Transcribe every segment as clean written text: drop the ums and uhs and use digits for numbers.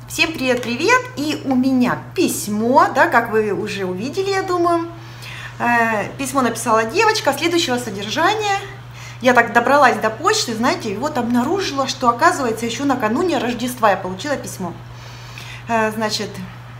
Всем привет-привет! И у меня письмо, да, как вы уже увидели, я думаю. Письмо написала девочка следующего содержания. Я так добралась до почты, знаете, и вот обнаружила, что, оказывается, еще накануне Рождества я получила письмо. Значит,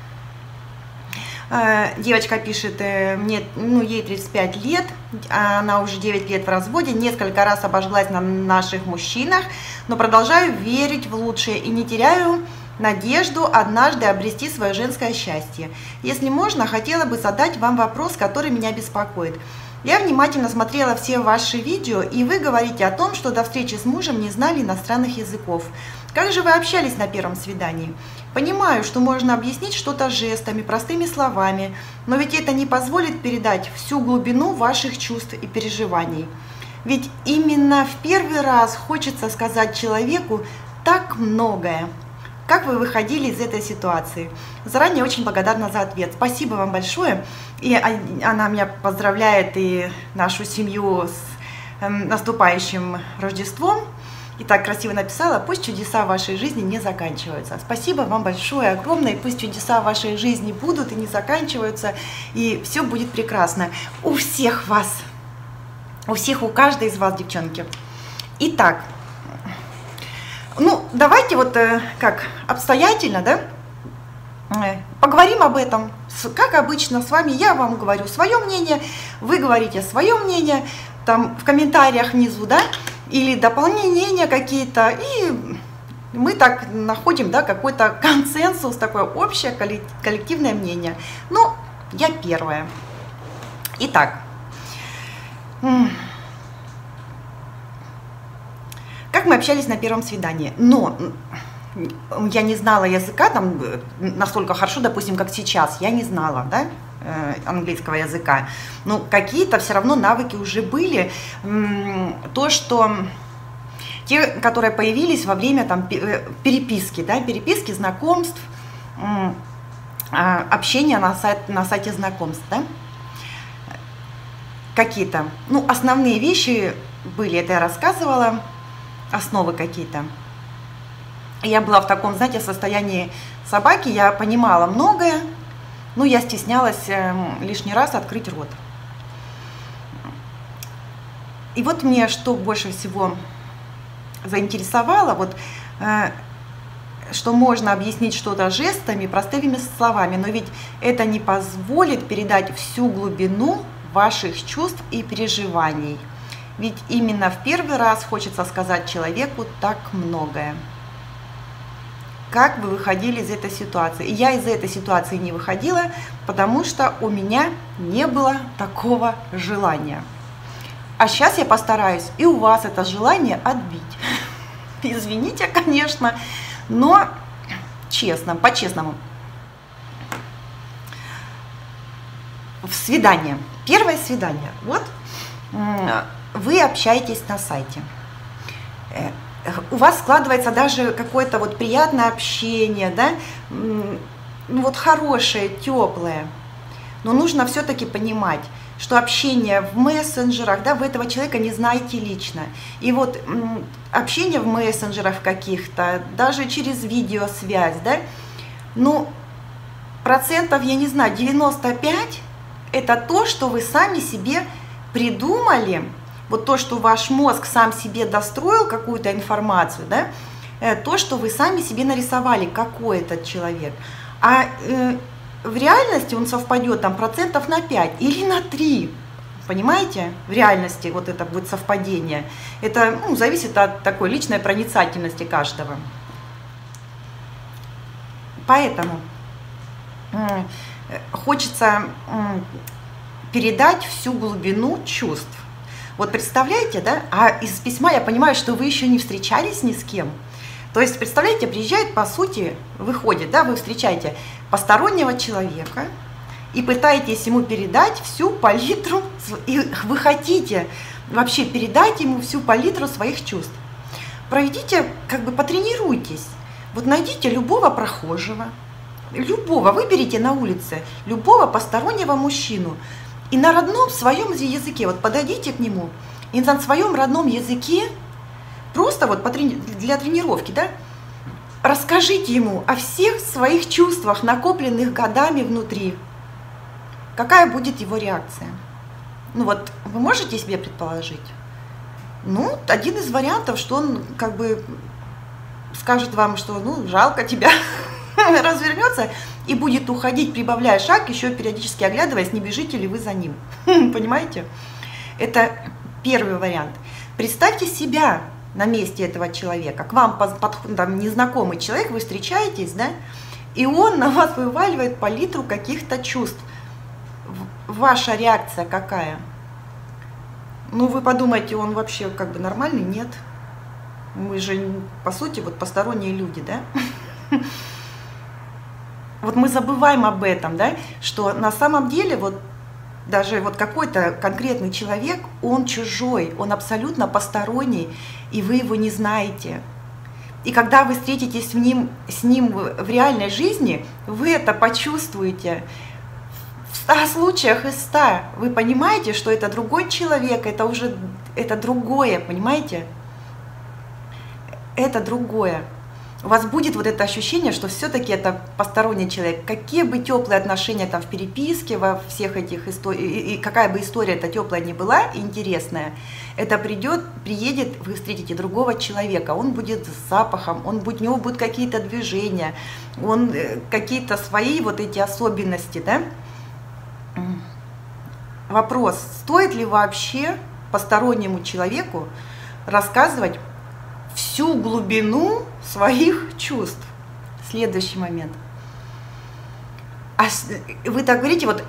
девочка пишет, ей 35 лет, она уже 9 лет в разводе, несколько раз обожглась на наших мужчинах, но продолжаю верить в лучшее и не теряю надежду однажды обрести свое женское счастье. Если можно, хотела бы задать вам вопрос, который меня беспокоит. Я внимательно смотрела все ваши видео, и вы говорите о том, что до встречи с мужем не знали иностранных языков. Как же вы общались на первом свидании? Понимаю, что можно объяснить что-то жестами, простыми словами, но ведь это не позволит передать всю глубину ваших чувств и переживаний. Ведь именно в первый раз хочется сказать человеку так многое. Как вы выходили из этой ситуации? Заранее очень благодарна за ответ. Спасибо вам большое. И она меня поздравляет и нашу семью с наступающим Рождеством. И так красиво написала: пусть чудеса в вашей жизни не заканчиваются. Спасибо вам большое, огромное. И пусть чудеса в вашей жизни будут и не заканчиваются. И все будет прекрасно. У всех вас. У каждой из вас, девчонки. Итак. Давайте как обстоятельно, да, поговорим об этом. Как обычно с вами, я вам говорю свое мнение, вы говорите свое мнение, там в комментариях внизу, да, или дополнения какие-то, и мы так находим, да, какой-то консенсус, такое общее коллективное мнение. Я первая. Итак. Как мы общались на первом свидании? Но я не знала языка там настолько хорошо, допустим, как сейчас. Я не знала, да, английского языка. Но какие-то все равно навыки уже были. То, что те, которые появились во время там переписки, да, переписки, знакомств, общения на сайте знакомств, да, какие-то, основные вещи были, это я рассказывала. Основы какие-то. Я была в таком, знаете, состоянии собаки, я понимала многое, но я стеснялась лишний раз открыть рот. И вот мне что больше всего заинтересовало, что можно объяснить что-то жестами, простыми словами, но ведь это не позволит передать всю глубину ваших чувств и переживаний. Ведь именно в первый раз хочется сказать человеку так многое. Как вы выходили из этой ситуации? И я из этой ситуации не выходила, потому что у меня не было такого желания. А сейчас я постараюсь и у вас это желание отбить. Извините, конечно, но честно, по-честному. В свидание. Первое свидание. Вы общаетесь на сайте, у вас складывается даже какое-то приятное общение, да, хорошее, теплое, но нужно все-таки понимать, что общение в мессенджерах, да, вы этого человека не знаете лично, и общение в мессенджерах каких-то, даже через видеосвязь, да, процентов, я не знаю, 95 это то, что вы сами себе придумали. То, что ваш мозг сам себе достроил какую-то информацию, да, то, что вы сами себе нарисовали, какой этот человек. А в реальности он совпадет там процентов на 5 или на 3. Понимаете? В реальности это будет совпадение. Это зависит от такой личной проницательности каждого. Поэтому хочется передать всю глубину чувств. Представляете, да? А из письма я понимаю, что вы еще не встречались ни с кем. То есть, представляете, приезжает, по сути, выходит, да, вы встречаете постороннего человека и пытаетесь ему передать всю палитру, и вы хотите вообще передать ему всю палитру своих чувств. Проведите, потренируйтесь. Найдите любого прохожего, выберите на улице любого постороннего мужчину, и на родном своем языке, подойдите к нему, и на своем родном языке, просто для тренировки, да, расскажите ему о всех своих чувствах, накопленных годами внутри. Какая будет его реакция? Ну вот, вы можете себе предположить? Ну, один из вариантов, что он как бы скажет вам, что ну, жалко тебя, развернется и будет уходить, прибавляя шаг, еще периодически оглядываясь, не бежите ли вы за ним. Понимаете? Это первый вариант. Представьте себя на месте этого человека. К вам там, незнакомый человек, вы встречаетесь, да, и он на вас вываливает палитру каких-то чувств. Ваша реакция какая? Ну, вы подумаете, он вообще как бы нормальный? Нет. Мы же, по сути, вот посторонние люди, да? Вот мы забываем об этом, да, что на самом деле вот даже вот какой-то конкретный человек, он чужой, он абсолютно посторонний, и вы его не знаете. И когда вы встретитесь с ним в реальной жизни, вы это почувствуете. В 100 случаях из 100 вы понимаете, что это другой человек, это другое, понимаете? Это другое. У вас будет вот это ощущение, что все-таки это посторонний человек. Какие бы теплые отношения там в переписке, во всех этих историях, и какая бы история эта теплая ни была, интересная, это приедет, вы встретите другого человека, он будет с запахом, у него будут какие-то движения, какие-то свои вот эти особенности, да? Вопрос, стоит ли вообще постороннему человеку рассказывать всю глубину своих чувств? Следующий момент. Вы так говорите, вот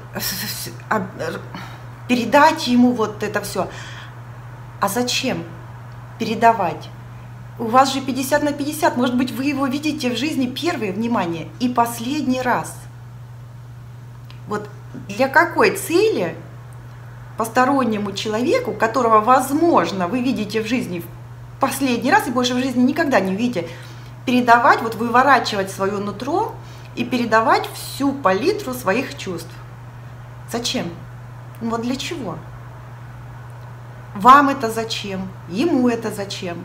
передать ему вот это все. А зачем передавать? У вас же 50 на 50, может быть, вы его видите в жизни первое, внимание, и последний раз. Вот для какой цели постороннему человеку, которого, возможно, вы видите в жизни в последний раз и больше в жизни никогда не увидите, передавать, вот выворачивать свое нутро и передавать всю палитру своих чувств? Зачем? Ну вот для чего? Вам это зачем? Ему это зачем?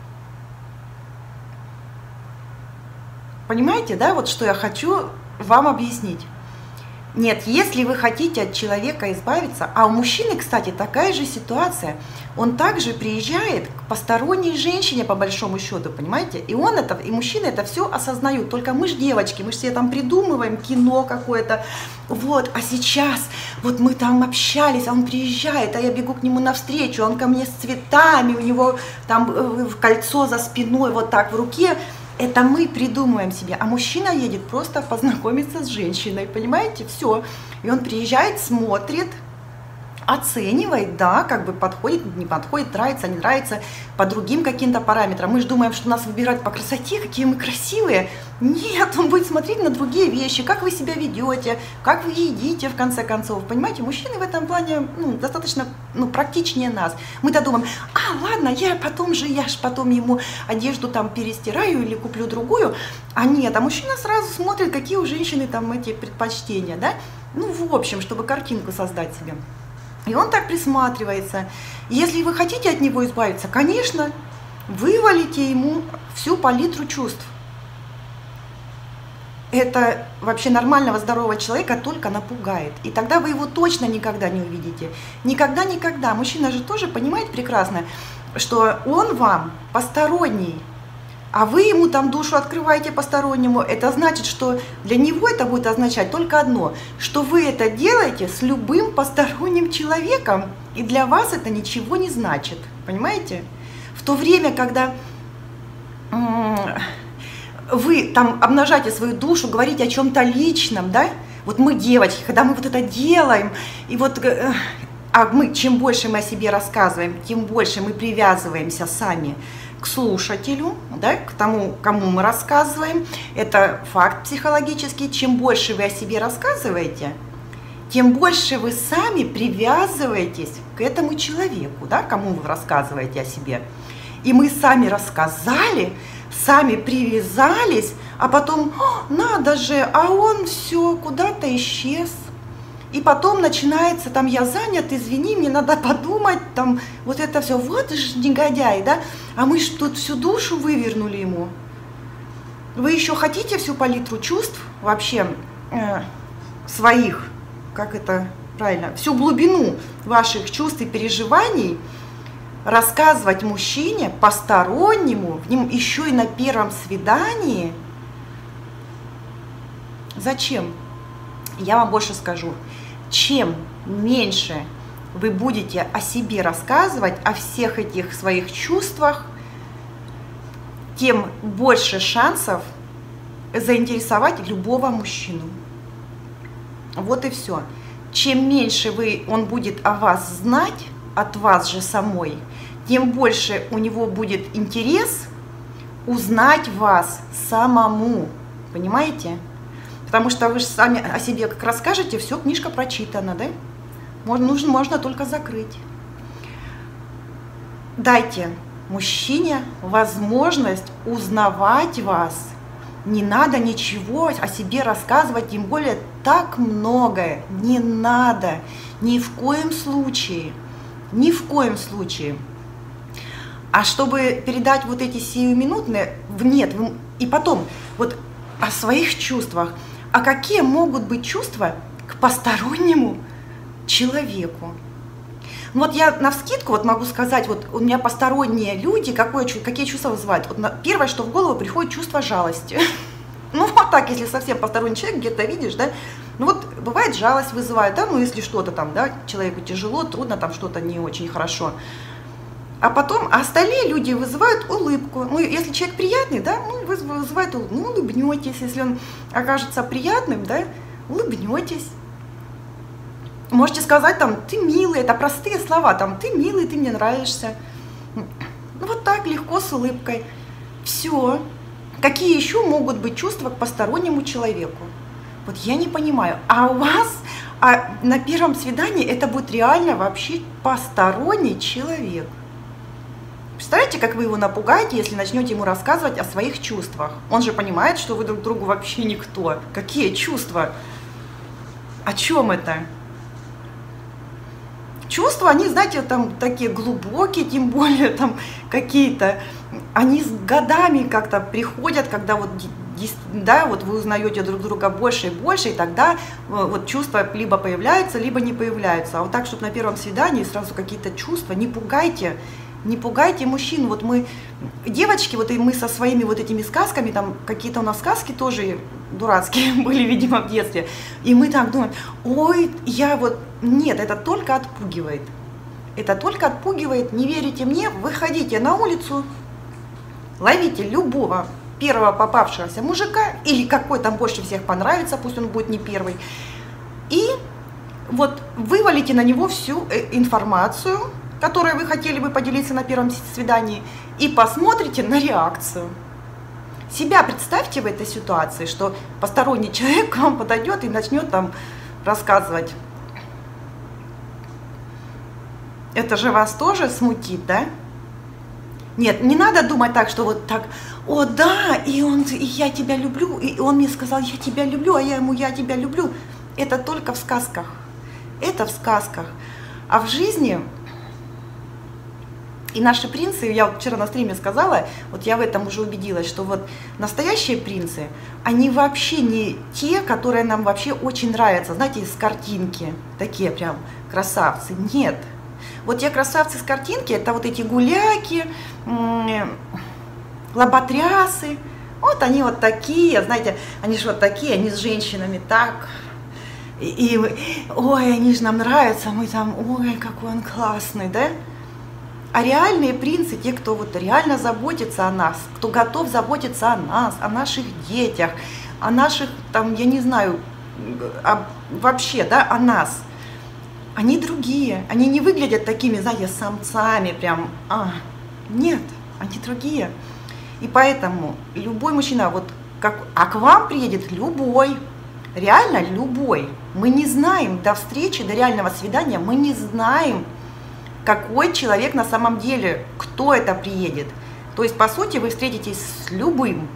Понимаете, да, вот что я хочу вам объяснить? Нет, если вы хотите от человека избавиться, а у мужчины, кстати, такая же ситуация, он также приезжает к посторонней женщине, по большому счету, понимаете, и мужчины это все осознают, только мы же девочки, мы же себе там придумываем кино какое-то, вот, а сейчас, вот мы там общались, а он приезжает, а я бегу к нему навстречу, он ко мне с цветами, у него там кольцо за спиной, вот так в руке. Это мы придумываем себе, а мужчина едет просто познакомиться с женщиной, понимаете, все. И он приезжает, смотрит, оценивает, да, как бы подходит, не подходит, нравится, не нравится, по другим каким-то параметрам. Мы же думаем, что нас выбирают по красоте, какие мы красивые. Нет, он будет смотреть на другие вещи, как вы себя ведете, как вы едите, в конце концов. Понимаете, мужчины в этом плане достаточно практичнее нас. Мы-то думаем, ладно, я ж потом ему одежду там перестираю или куплю другую. А нет, а мужчина сразу смотрит, какие у женщины там эти предпочтения, да? Ну, в общем, чтобы картинку создать себе. И он так присматривается. Если вы хотите от него избавиться, конечно, вывалите ему всю палитру чувств. Это вообще нормального, здорового человека только напугает. И тогда вы его точно никогда не увидите. Никогда. Мужчина же тоже понимает прекрасно, что он вам посторонний. А вы ему там душу открываете постороннему, это значит, что для него это будет означать только одно, что вы это делаете с любым посторонним человеком, и для вас это ничего не значит, понимаете? В то время, когда вы там обнажаете свою душу, говорите о чем-то личном, да, вот мы девочки, когда мы вот это делаем, и вот... чем больше мы о себе рассказываем, тем больше мы привязываемся сами к слушателю, да, к тому, кому мы рассказываем. Это факт психологический. Чем больше вы о себе рассказываете, тем больше вы сами привязываетесь к этому человеку, да, кому вы рассказываете о себе. И мы сами рассказали, сами привязались, а потом, надо же, а он все куда-то исчез. И потом начинается, там, я занят, извини, мне надо подумать, там, вот это все, вот же негодяй, да, а мы же тут всю душу вывернули ему. Вы еще хотите всю палитру чувств вообще своих, как это правильно, всю глубину ваших чувств и переживаний рассказывать мужчине, постороннему, еще и на первом свидании? Зачем? Я вам больше скажу. Чем меньше вы будете о себе рассказывать, о всех этих своих чувствах, тем больше шансов заинтересовать любого мужчину. Вот и все. Чем меньше он будет о вас знать, от вас же самой, тем больше у него будет интерес узнать вас самому. Понимаете? Потому что вы же сами о себе как расскажете, все, книжка прочитана, да? Можно только закрыть. Дайте мужчине возможность узнавать вас. Не надо ничего о себе рассказывать, тем более так многое. Не надо. Ни в коем случае. Ни в коем случае. А чтобы передать вот эти сиюминутные, нет, и потом, вот о своих чувствах. А какие могут быть чувства к постороннему человеку? Вот я навскидку вот могу сказать, вот у меня посторонние люди, какие чувства вызывают. Вот первое, что в голову приходит, чувство жалости. Ну вот так, если совсем посторонний человек, где-то видишь, да, ну вот бывает жалость вызывает, да, ну если что-то там, да, человеку тяжело, трудно, там что-то не очень хорошо. А потом остальные люди вызывают улыбку. Ну, если человек приятный, да, ну, вызывает улыбку. Ну, улыбнетесь, если он окажется приятным, да, улыбнетесь. Можете сказать там, ты милый, это простые слова, там, ты милый, ты мне нравишься. Ну, вот так, легко, с улыбкой. Все. Какие еще могут быть чувства к постороннему человеку? Вот я не понимаю. А у вас на первом свидании это будет реально вообще посторонний человек. Представляете, как вы его напугаете, если начнете ему рассказывать о своих чувствах? Он же понимает, что вы друг другу вообще никто. Какие чувства? О чем это? Чувства, они, знаете, там такие глубокие, тем более там какие-то, они с годами как-то приходят, когда вот, да, вот вы узнаете друг друга больше и больше, и тогда вот чувства либо появляются, либо не появляются. А вот так, чтобы на первом свидании сразу какие-то чувства, не пугайте. Не пугайте мужчин. Вот мы, девочки, вот и мы со своими вот этими сказками, там какие-то у нас сказки тоже дурацкие были, видимо, в детстве. И мы так думаем, ой, нет, это только отпугивает. Это только отпугивает, не верите мне, выходите на улицу, ловите любого первого попавшегося мужика, или какой там больше всех понравится, пусть он будет не первый, и вот вывалите на него всю информацию, которой вы хотели бы поделиться на первом свидании, и посмотрите на реакцию. Себя представьте в этой ситуации, что посторонний человек к вам подойдет и начнет там рассказывать. Это же вас тоже смутит, да? Нет, не надо думать так, что вот так, о да, и я тебя люблю, и он мне сказал, я тебя люблю, а я ему, я тебя люблю. Это только в сказках. Это в сказках. А в жизни... И наши принцы, я вот вчера на стриме сказала, вот я в этом уже убедилась, что вот настоящие принцы, они вообще не те, которые нам вообще очень нравятся, знаете, из картинки, такие прям красавцы. Нет. Вот те красавцы с картинки, это вот эти гуляки, лоботрясы, вот они вот такие, знаете, они же вот такие, они с женщинами так, ой, они же нам нравятся, мы там, ой, какой он классный, да? А реальные принцы, те, кто вот реально заботится о нас, кто готов заботиться о нас, о наших детях, о наших, там, я не знаю, вообще, да, о нас, они другие, они не выглядят такими, знаете, самцами прям, нет, они другие. И поэтому любой мужчина, вот а к вам приедет любой, реально любой. Мы не знаем до встречи, до реального свидания, мы не знаем, какой человек на самом деле, кто это приедет. То есть, по сути, вы встретитесь с любым.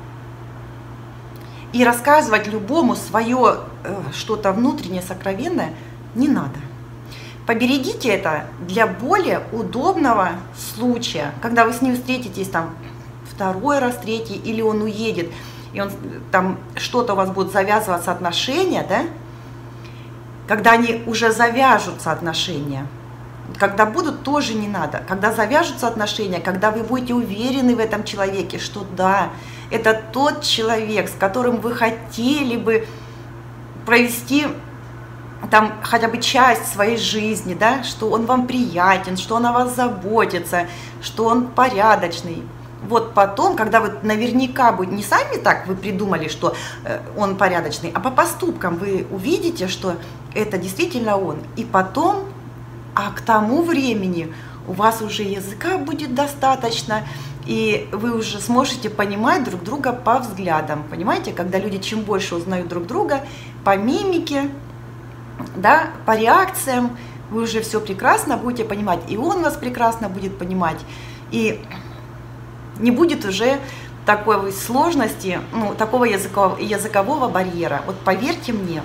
И рассказывать любому свое что-то внутреннее, сокровенное не надо. Поберегите это для более удобного случая, когда вы с ним встретитесь там второй раз, третий, или он уедет. и он там что-то у вас будет завязываться отношения, да, когда они уже завяжутся отношения, когда будут, тоже не надо. Когда завяжутся отношения, когда вы будете уверены в этом человеке, что да, это тот человек, с которым вы хотели бы провести там хотя бы часть своей жизни, да, что он вам приятен, что он о вас заботится, что он порядочный. Вот потом, когда вы наверняка будете, не сами так вы придумали, что он порядочный, а по поступкам вы увидите, что это действительно он. И потом, а к тому времени у вас уже языка будет достаточно, и вы уже сможете понимать друг друга по взглядам. Понимаете, когда люди чем больше узнают друг друга, по мимике, да, по реакциям, вы уже все прекрасно будете понимать, и он вас прекрасно будет понимать, и не будет уже такой сложности, ну, такого языкового барьера. Вот поверьте мне.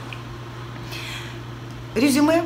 Резюме.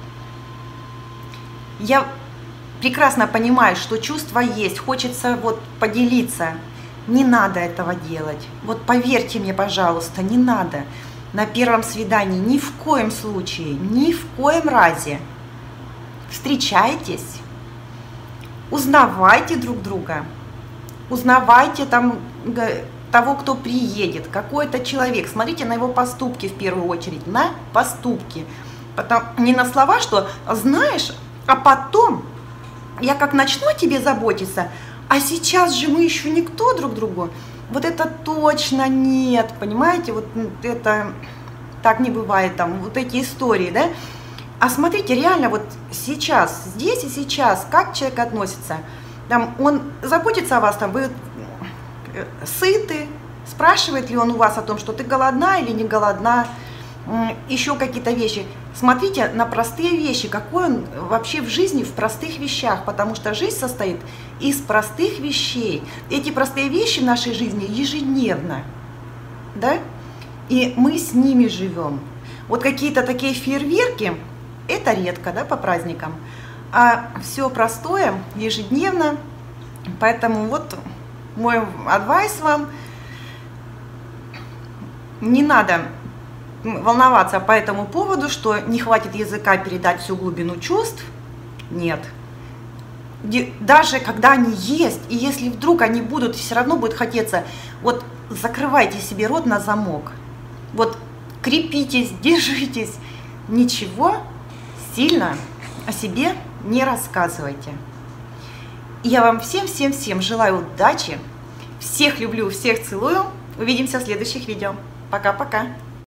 Я прекрасно понимаю, что чувства есть, хочется вот поделиться. Не надо этого делать. Вот поверьте мне, пожалуйста, не надо. На первом свидании ни в коем случае, ни в коем разе. Встречайтесь, узнавайте друг друга, узнавайте там того, кто приедет, какой-то человек. Смотрите на его поступки в первую очередь, на поступки. Потом, не на слова, что знаешь, а потом я как начну о тебе заботиться, а сейчас же мы еще никто друг другу. Вот это точно нет, понимаете, вот это так не бывает, там вот эти истории, да. А смотрите, реально вот сейчас, здесь и сейчас, как человек относится, там он заботится о вас, там вы сыты, спрашивает ли он у вас о том, что ты голодна или не голодна, еще какие-то вещи. Смотрите на простые вещи, какой он вообще в жизни, в простых вещах, потому что жизнь состоит из простых вещей. Эти простые вещи в нашей жизни ежедневно, да, и мы с ними живем. Вот какие-то такие фейерверки, это редко, да, по праздникам, а все простое, ежедневно, поэтому вот мой адвайс вам, не надо волноваться по этому поводу, что не хватит языка передать всю глубину чувств. Нет. Даже когда они есть, и если вдруг они будут, все равно будет хотеться, вот закрывайте себе рот на замок. Вот крепитесь, держитесь. Ничего сильно о себе не рассказывайте. И я вам всем желаю удачи. Всех люблю, всех целую. Увидимся в следующих видео. Пока-пока.